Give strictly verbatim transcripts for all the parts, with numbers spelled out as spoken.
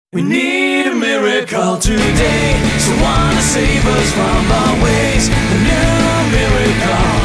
We need a miracle today. Someone to save us from our ways. A new miracle.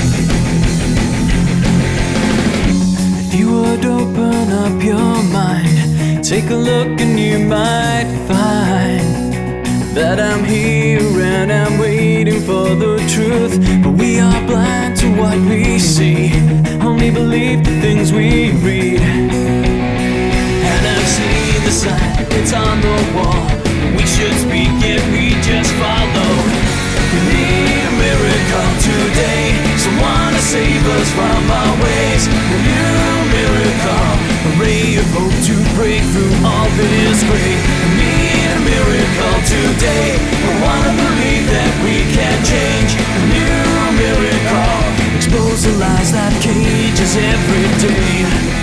If you would open up your mind, take a look and you might find that I'm here and I'm waiting for the truth. But we are blind to what we see, only believe the things we read. And I've seen the sign, it's on the wall. We should speak it, we just follow. We need a miracle today. Someone to save us from our ways. A new miracle, a ray of hope to break through all that is gray. We need a miracle today. I wanna believe that we can change. A new miracle, expose the lies that cage us every day.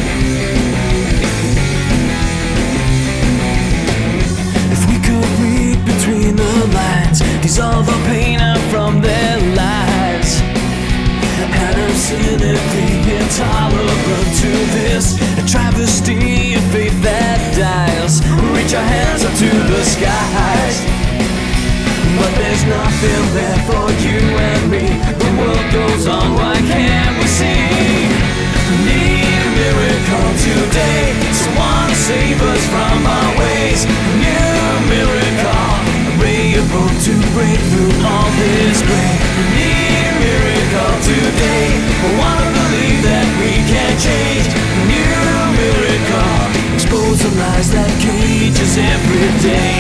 Dissolve our pain out from their lives, and I'm cynically intolerant to this, a travesty of faith that dies. Reach our hands up to the skies, but there's nothing there for you and me. The world goes on, why can't we see? We need a miracle today. Someone to save us from our ways. A new miracle, a ray of hope to break through all this gray. We need a miracle today. I wanna believe that we can change. A new miracle, expose the lies that cage us every day.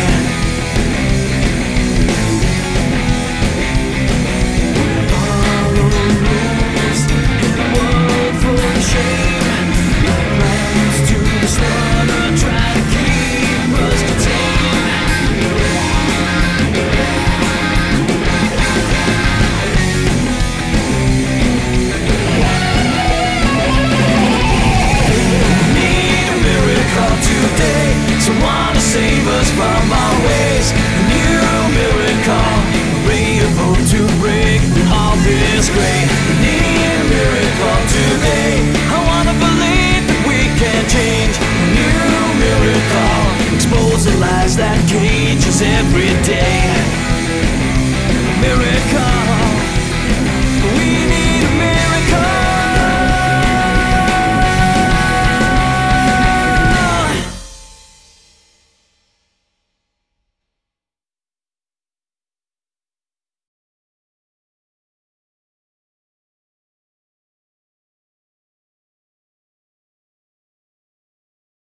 Someone to save us from our ways. A new miracle, a ray of hope to break through all this gray. We need a miracle today. I wanna believe that we can change. A new miracle, expose the lies that cage us every day.